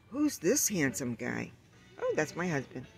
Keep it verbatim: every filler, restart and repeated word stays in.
Who's this handsome guy? Oh, that's my husband.